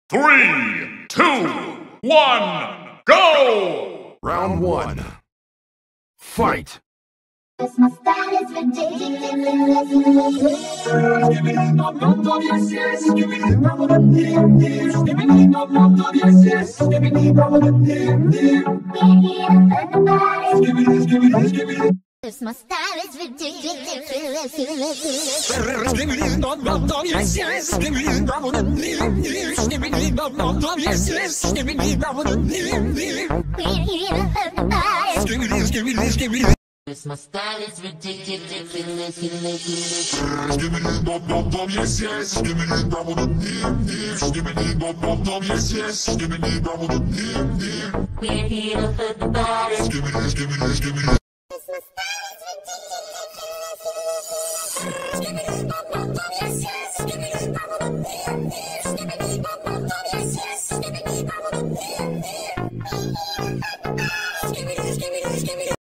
3, 2, 1, go! Round 1. Fight! My style is ridiculous. My style is ridiculous. My style is ridiculous. Skibidi bop bop bop, yes yes. Skibidi bop bop bop, skibidi bop bop bop, yes yes. Skibidi bop bop bop. We're here to hurt the body. Skibidi skibidi skibidi. My style is ridiculous. Skibidi bop bop bop, yes yes. Skibidi bop bop bop, skibidi bop bop bop, yes yes. Skibidi bop bop bop. We're here to hurt the body. Skibidi skibidi skibidi.